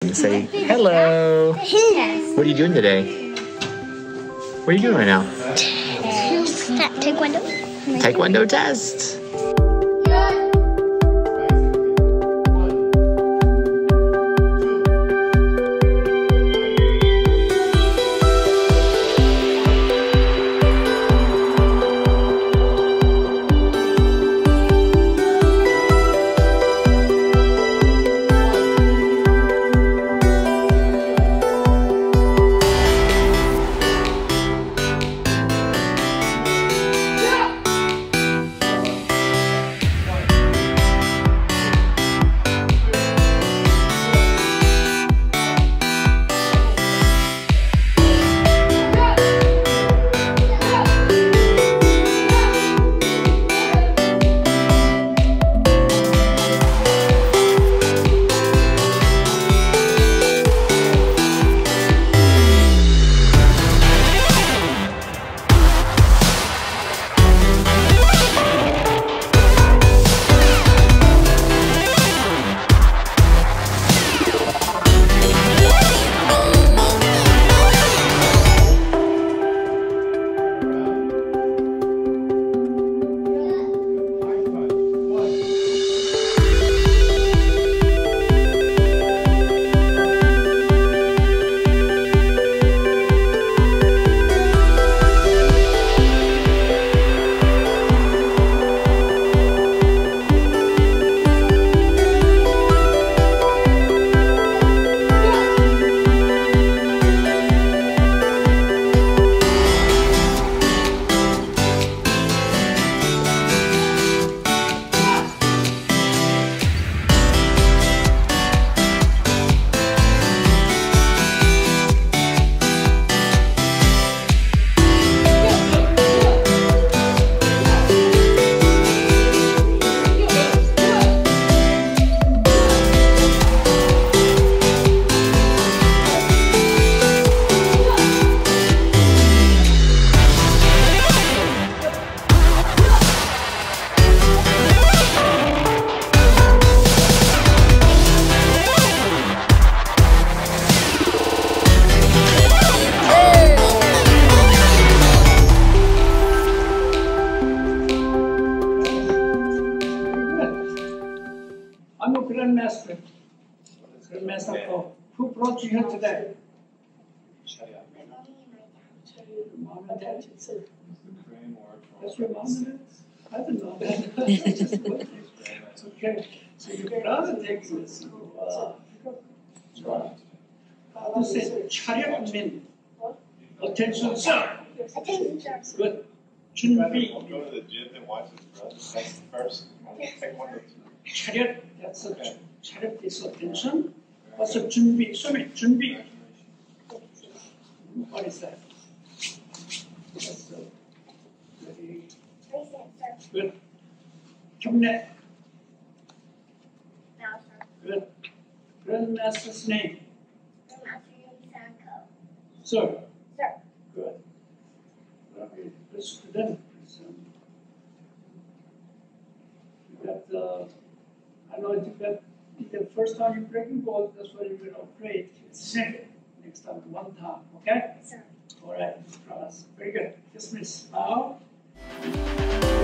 on. Say hello. What are you doing today? What are you doing right now? Taekwondo. Taekwondo test. I'm a grandmaster. Grandmaster, who brought you here today? Mom and dad. That's your mom and dad? I didn't know that. Okay, so your brother takes this. How to say 차렷 mean? Attention, sir. Attention, sir. Good. 준비. Go to the gym and watch his brother first. Take one. 차렷. That's a 차렷 is attention. What's a 준비? 수미 준비. What is that? That's very good. 경례. Good. Grandmaster's name. Sir. Sir. Good. Okay, good student. You got, I know you got the first time you breaking ball, that's why you're going to operate. Second, next time, one time, okay? Sir. All right, promise. Very good. Dismiss. Now.